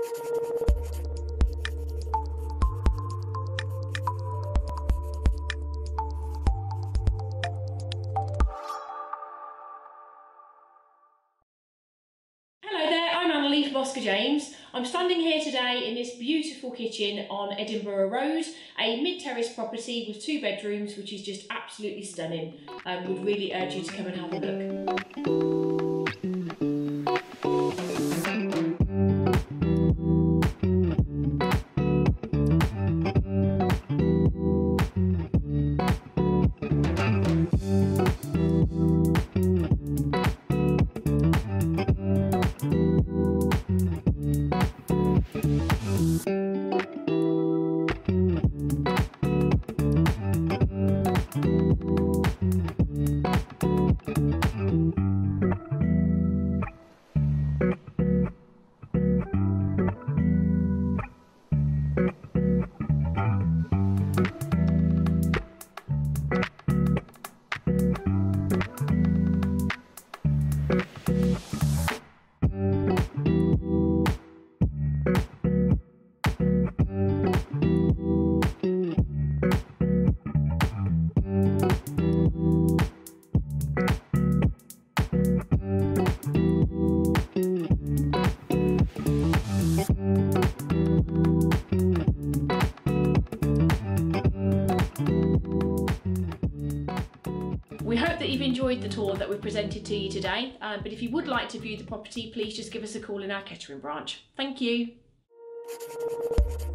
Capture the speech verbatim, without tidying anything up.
Oscar James. I'm standing here today in this beautiful kitchen on Edinburgh Road, a mid-terrace property with two bedrooms, which is just absolutely stunning. I um, would really urge you to come and have a look. We hope that you've enjoyed the tour that we've presented to you today, uh, but if you would like to view the property, please just give us a call in our Kettering branch. Thank you.